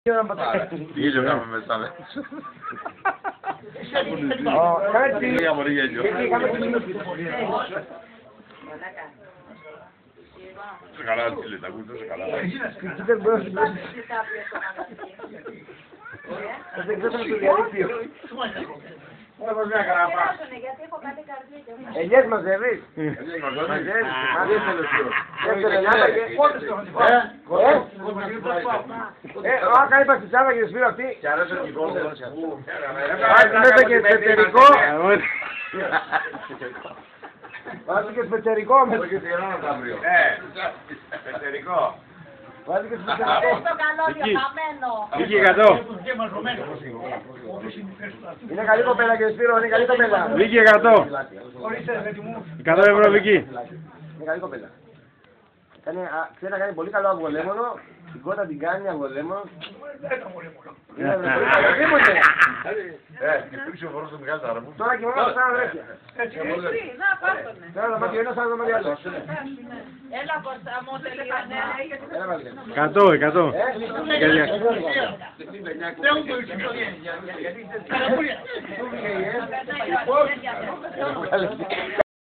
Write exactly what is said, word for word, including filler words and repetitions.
Τι γιογάμε μέσα μέσα. Κάτι. Για μωρή γέλιο. Σε καλά, τι λέτε, ακούτε, σε καλά. Δεν μπορώ να συμπληρώσω. Θα σε εκδώσω στο διαδίκτυο. Όπως μια καραπά. Ελιές μαζεύεις. Μαζεύεις. Δεύτερη Ελλάδα και... Ε, άκα είπα στη Σάβα και σπίρω αυτή. Και αρέσει ο κυβόλτος. Βάζετε και σπετερικό. Βάζετε και σπετερικό. Εδώ και τυρώνας αύριο. Ε, πετερικό. Βάζετε και σπετερικό. Στο καλώδιο χαμένο. Βγήκε εκατό. Είναι καλή κοπέλα και Σπύρο, είναι καλή κοπέλα. Βγήκε εκατό. εκατό ευρώ βγήκε. Είναι καλή κοπέλα. Κάνει, α, ξέρει να κάνει πολύ καλό αυγολέμονο. Την κότα την κάνει αυγολέμονο. Είναι πολύ καλό. Ε, υπήρξε ο φορός του Μιχάλη Ταραμπού. Τώρα κοιμόμαστε σαν αδέρφια. Να πάρτονε. Τώρα θα μάθει ο ένας, άλλο θα μάθει ο άλλος. Έλα Κώστα μου, τελικά. Έλα πάλι. εκατό, εκατό. Ε, Καλιά. Καλή.